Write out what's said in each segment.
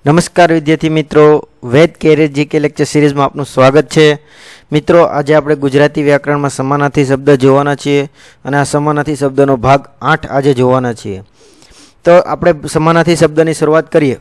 नमस्कार विद्यार्थी मित्रों, Ved career GK lecture series में आपનું સ્વાગત છે। મિત્રો, આજે આપણે ગુજરાતી વ્યાકરણમાં સમાનાર્થી શબ્દ જોવાના છીએ અને આ સમાનાર્થી શબ્દનો ભાગ 8 આજે જોવાના છીએ। તો આપણે સમાનાર્થી શબ્દની શરૂઆત કરીએ।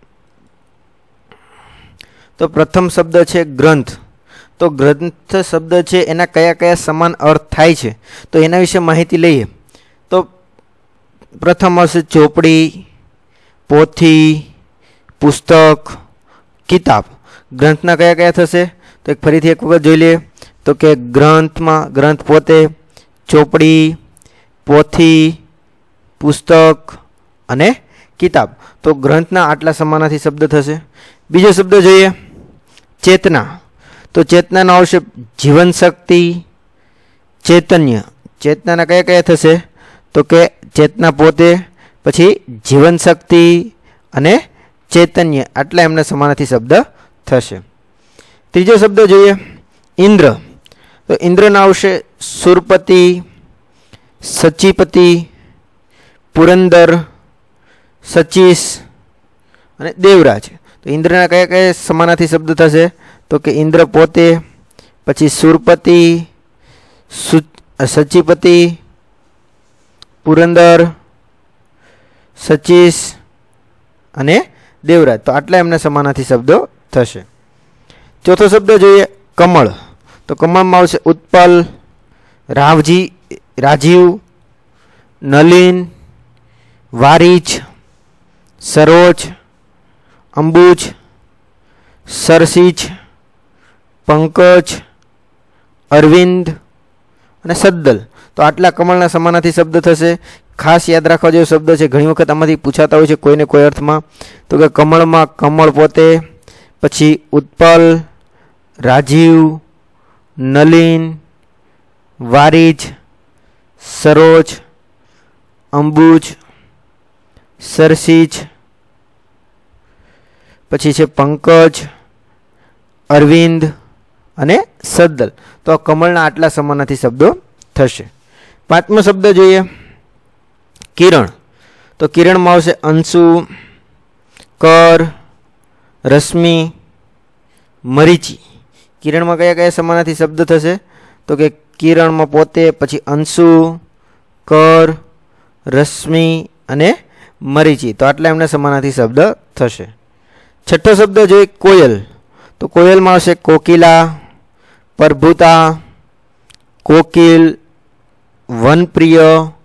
તો પ્રથમ શબ્દ છે ગ્રંથ। તો ગ્રંથ શબ્દ છે એના કયા-કયા સમાન અર્થ થાય છે તો એના વિશે માહિતી લઈએ। તો પ્રથમ આવશે ચોપડી, પોથી, पुस्तक, किताब। ग्रंथना कया कया थशे तो एक फरीथी एक वखत जोई लईए तो के ग्रंथ में ग्रंथ पोते चोपड़ी, पोथी, पुस्तक अने किताब। तो ग्रंथना आटला समानार्थी शब्द थशे। बीजो शब्द जोईए चेतना। तो चेतना आवशे जीवन शक्ति, चैतन्य। चेतना कया कया थशे तो के चेतना पोते पछी जीवन शक्ति अने चैतन्य आटला एमना समानार्थी शब्द थशे। तीजो शब्द जोईए इंद्र। तो इंद्रना आवशे सुरपति, सचीपति, पुरंदर, सचीस अने देवराज। तो इंद्रना कया कया समानार्थी शब्द थशे तो के इंद्र पोते पछी सुरपति, सचीपति, पुरंदर, सचीस अने देवराज। तो आटला एमना समानार्थी शब्दों थशे। चौथो शब्द जोईए कमल। तो कमल में आवशे उत्पल, राजीव, नलिन, वारिच, सरोज, अंबुज, सरसीच, पंकज, अरविंद अने सद्दल। तो आटला कमलना समानार्थी शब्द थशे। खास याद राखवा जेवो शब्द है, घणी वखत आमांथी पूछाता होय छे कोई ने कोई अर्थ में। तो के कमल में कमल पोते पछी उत्पल, राजीव, नलिन, वारिज, सरोज, अंबुज, सरसीच, पछी छे पंकज, अरविंद अने सद्दल। तो कमलना आटला समानार्थी शब्दों थशे। पांचमो शब्द जोईए किरण। तो किरण में आवशे अंशु, कर, रश्मि, मरीची। किरण में कया कया समानार्थी शब्द थशे तो के किरण में पोते पछी अंशु, कर, रश्मि अने मरीची। तो आटला एमना समानार्थी शब्द थशे। छठो शब्द जोईए कोयल। तो कोयल में आवशे कोकिला, प्रभुता, कोकिल, वनप्रिय,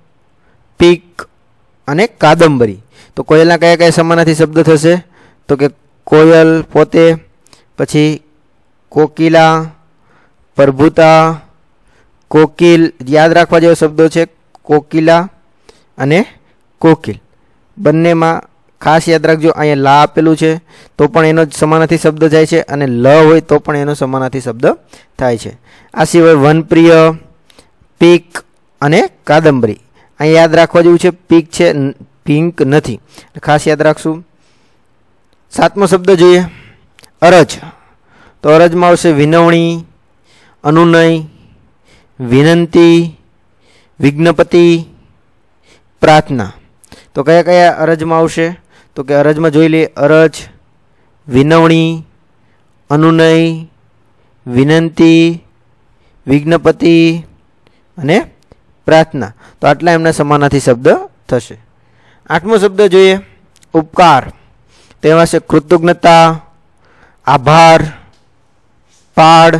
पीक अने कादंबरी। तो कोयलना कया कया समानार्थी शब्द थशे तो के कोयल पोते पछी कोकिला, प्रभुता, कोकिल। याद राखवा जेवा शब्दों छे कोकिला अने कोकिल। बंने में खास याद राखजो अहींया ला आपेलुं छे तो पण एनो समानार्थी शब्द थाय छे अने ल होय तो पण एनो समानार्थी शब्द थाय छे। आ सिवाय वनप्रिय, पीक अने कादंबरी। अहीं याद राखवा जेवुं छे पीक छे, पिंक नथी, खास याद राखशुं। सातमो शब्द जोईए अरज। तो अरज में आवशे विनवणी, अनुनय, विनंती, विज्ञपति, प्रार्थना। तो कया कया अरज में आवशे तो के अरज में जोई लीए अरज, विनवणी, अनुनय, विनंती, विज्ञपति अने प्रार्थना। तो आटला एमना समानार्थी शब्द थशे। आठमो शब्द जोईए उपकार। तेमां छे कृतज्ञता, आभार, पाड़,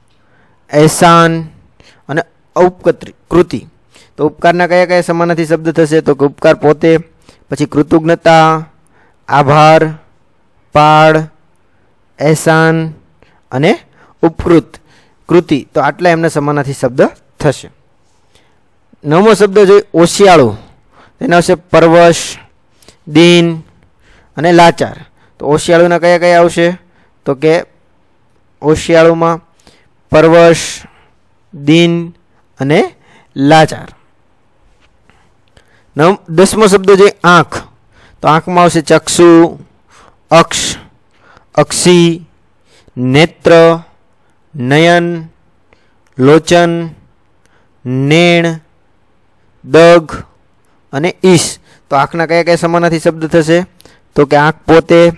एहसान अने औपकृति। तो उपकारना कया कया समानार्थी शब्द थशे तो के उपकार पोते पछी कृतज्ञता, आभार, पाड़, एहसान अने उपकृति। तो आटला एमना समानार्थी शब्द थशे। नवमो शब्द जोईए ओशियाळु। तेना आवशे परवश, दीन अने लाचार। तो ओशियाळुना कया कया आवशे तो के ओशियाळु में परवश, दीन अने लाचार। दसमो शब्द जोईए आँख। तो आँख में आवशे चक्षु, अक्ष, अक्षी, नेत्र, नयन, लोचन, नेण, दग अने ईश। तो आँखना कया कया समानार्थी शब्द थशे तो के आँख पोते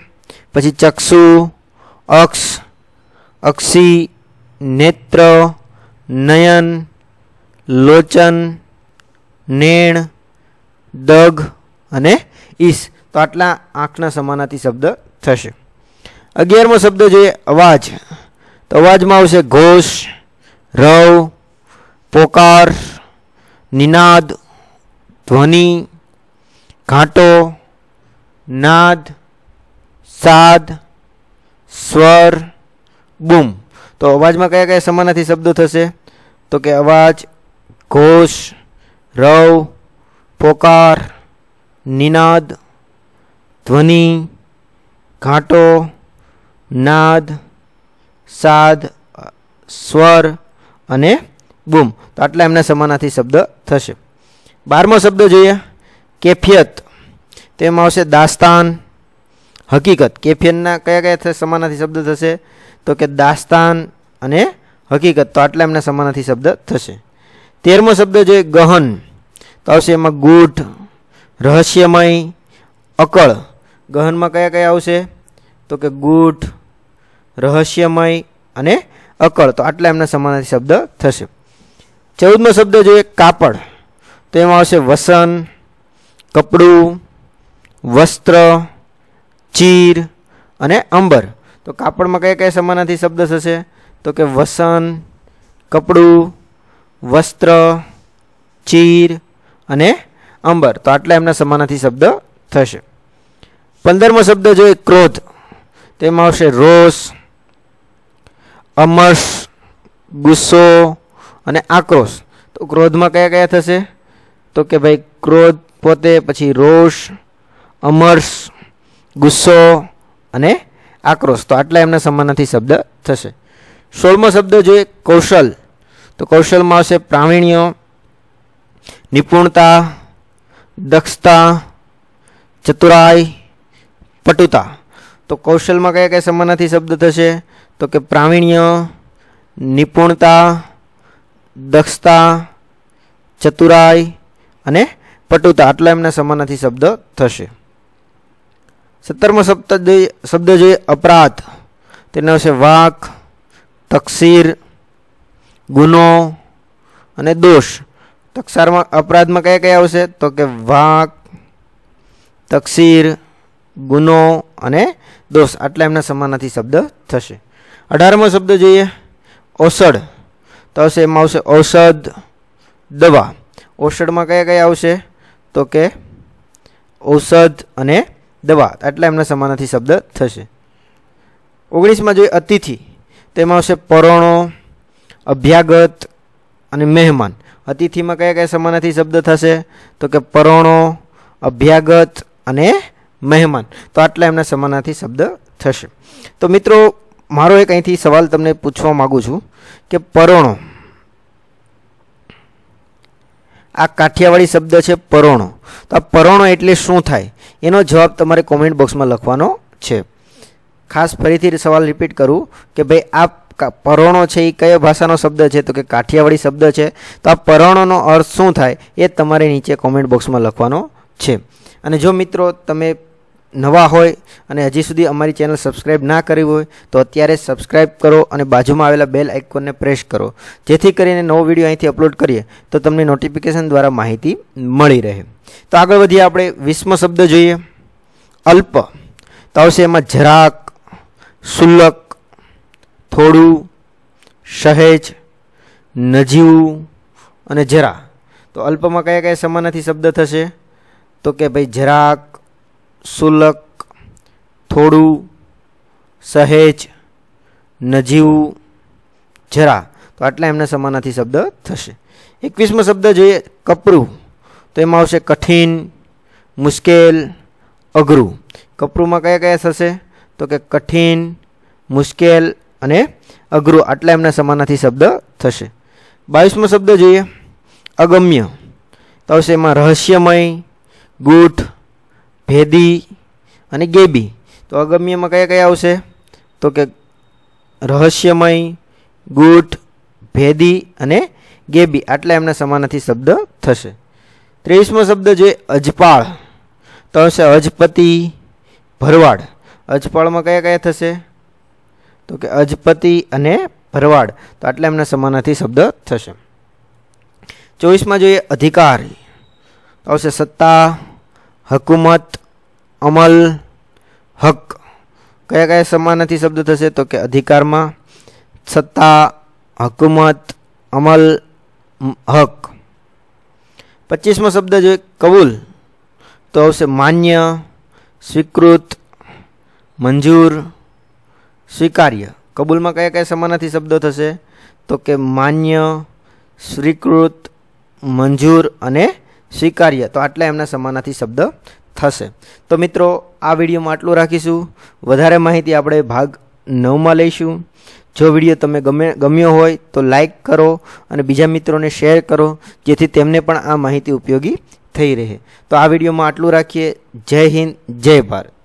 પછી ચક્ષુ, અક્ષ, અક્ષી, નેત્ર, નયન, લોચન, નેણ, દગ અને ઈશ. તો આટલા આંખના સમાનાર્થી શબ્દ થશે. 11મો શબ્દ જોઈએ અવાજ. તો અવાજમાં આવશે ઘોષ, રવ, પોકાર, નિનાદ, ધ્વનિ, ઘાંટો, નાદ, સાદ, સ્વર, બૂમ. તો અવાજમાં કયા કયા સમાનાર્થી શબ્દો થશે? તો કે અવાજ, ઘોષ, રવ, પોકાર, નિનાદ, ધ્વનિ, ઘાંટો, નાદ, સાદ, સ્વર અને બૂમ. તો આટલા એમના સમાનાર્થી શબ્દ થશે. 12મો શબ્દ જોઈએ કેફિયત. તેમાં આવશે દાસ્તાન, હકીકત. કેફિયતના કયા કયા સમાનાર્થી શબ્દ થશે? તો કે દાસ્તાન અને હકીકત. તો આટલા એમના સમાનાર્થી શબ્દ થશે. 13મો શબ્દ જોઈએ ગહન. તો આવશે એમાં ગૂઢ, રહસ્યમય, અકળ. ગહનમાં કયા કયા આવશે? તો કે ગૂઢ, રહસ્યમય અને અકળ. તો આટલા એમના સમાનાર્થી શબ્દ થશે. 14મો શબ્દ જોઈએ કાપડ. તો એમાં આવશે વસન, કપડું, વસ્ત્ર, ચીર અને અંબર. તો કાપડમાં કયા કયા સમાનાર્થી શબ્દ થશે? તો કે વસન, કપડું, વસ્ત્ર, ચીર અને અંબર. તો આટલા એમના સમાનાર્થી શબ્દ થશે. 15મો શબ્દ જોઈએ ક્રોધ. તેમાં આવશે રોષ, અમર્ષ, ગુસ્સો અને આક્રોશ. તો ક્રોધમાં કયા કયા થશે? તો કે ભાઈ ક્રોધ પોતે, પછી રોષ, અમર્ષ, ગુસ્સો અને આક્રોશ. તો આટલા એમના સમાનાર્થી શબ્દ થશે. 16મો શબ્દ જોઈએ કૌશલ. તો કૌશલમાં આવશે પ્રાવીણ્ય, નિપુણતા, દક્ષતા, ચતુરાઈ, પટુતા. તો કૌશલમાં કયા કયા સમાનાર્થી શબ્દ થશે? તો કે પ્રાવીણ્ય, નિપુણતા, દક્ષતા, ચતુરાઈ અને પટુતા. આટલા એમના સમાનાર્થી શબ્દ થશે. 17મો શબ્દ જોઈએ અપરાધ. તેના આવશે વાક, તકસીર, ગુનો અને દોષ. અપરાધમાં કયા કયા આવશે? તો કે વાક, તકસીર, ગુનો અને દોષ. આટલા એમના સમાનાર્થી શબ્દ થશે. 18મો શબ્દ જોઈએ ઔષધ. તો આવશે એમાં આવશે ઔષધ, દવા. ઔષધમાં કયા કયા આવશે? તો કે ઔષધ અને દવા. આટલા એમના સમાનાર્થી શબ્દ થશે. 19માં જોઈએ અતિથિ. તેમાં આવશે પરોણો, અભ્યાગત અને મહેમાન. અતિથિમાં કયા કયા સમાનાર્થી શબ્દ થશે? તો કે પરોણો, અભ્યાગત અને મહેમાન. તો આટલા એમના સમાનાર્થી શબ્દ થશે. તો મિત્રો મારો એક અહીંથી સવાલ તમને પૂછવા માગું છું કે પરોણો, આ કાઠિયાવાડી શબ્દ છે પરોણો. તો આ પરોણો એટલે શું થાય? એનો જવાબ તમારે કોમેન્ટ બોક્સમાં લખવાનો છે. ખાસ ફરીથી સવાલ રિપીટ કરું કે ભાઈ આ પરોણો છે એ કયા ભાષાનો શબ્દ છે? તો કે કાઠિયાવાડી શબ્દ છે. તો આ પરોણોનો અર્થ શું થાય એ તમારે નીચે કોમેન્ટ બોક્સમાં લખવાનો છે. અને જો મિત્રો તમે નવા હોય અને હજી સુધી અમારી ચેનલ સબસ્ક્રાઈબ ના કરી હોય તો અત્યારે સબસ્ક્રાઈબ કરો અને બાજુમાં આવેલા બેલ આઇકોનને પ્રેસ કરો, જેથી કરીને નવો વિડીયો અહીંથી અપલોડ કરીએ તો તમને નોટિફિકેશન દ્વારા માહિતી મળી રહે. તો આગળ વધીએ આપણે 20મો શબ્દ જોઈએ અલ્પ. તો આવશે એમાં જરાક, શુલ્લક, થોડું, સહેજ, નજીવું અને જરા. તો અલ્પમાં કયા કયા સમાનાર્થી શબ્દ થશે? તો કે ભાઈ જરાક, શુલ્લક, થોડું, સહેજ, નજીવું, જરા. તો આટલા એમના સમાનાર્થી શબ્દ થશે. 21મો શબ્દ જોઈએ કપરું. તો એમાં આવશે કઠિન, મુશ્કેલ, અઘરું. કપરુમાં કયા કયા થશે? તો કે કઠિન, મુશ્કેલ અને અઘરું. આટલા એમના સમાનાર્થી શબ્દ થશે. 22મો શબ્દ જોઈએ અગમ્ય. તો આવશે એમાં રહસ્યમય, ગૂઢ, ભેદી અને ગેબી. તો અગમ્યમાં કયા કયા આવશે? તો કે રહસ્યમય, ગૂઢ, ભેદી અને ગેબી. આટલા એમના સમાનાર્થી શબ્દ થશે. 23મો શબ્દ જોઈએ અજપાળ. તો આવશે અજપતિ, ભરવાડ. અજપાળમાં કયા કયા થશે? તો કે અજપતિ અને ભરવાડ. તો આટલા એમના સમાનાર્થી શબ્દ થશે. 24માં જોઈએ અધિકાર. આવશે સત્તા, હકુમત, અમલ, હક. કયા કયા સમાનાર્થી શબ્દ થશે? તો કે અધિકારમાં સત્તા, હકુમત, અમલ, હક. 25મો શબ્દ જોઈએ કબૂલ. તો આવશે માન્ય, સ્વીકૃત, મંજૂર, સ્વીકાર્ય. કબૂલમાં કયા કયા સમાનાર્થી શબ્દો થશે? તો કે માન્ય, સ્વીકૃત, મંજૂર અને સ્વીકાર્ય. તો આટલા એમના સમાનાર્થી શબ્દ થશે. તો મિત્રો આ વિડીયોમાં આટલું રાખીશું. વધારે માહિતી આપણે ભાગ 9માં લઈશું. જો વિડીયો તમે ગમ્યો હોય તો લાઈક કરો અને બીજા મિત્રોને શેર કરો, જેથી તેમને પણ આ માહિતી ઉપયોગી થઈ રહે. તો આ વિડીયોમાં આટલું રાખીએ. જય હિન્દ, જય ભારત.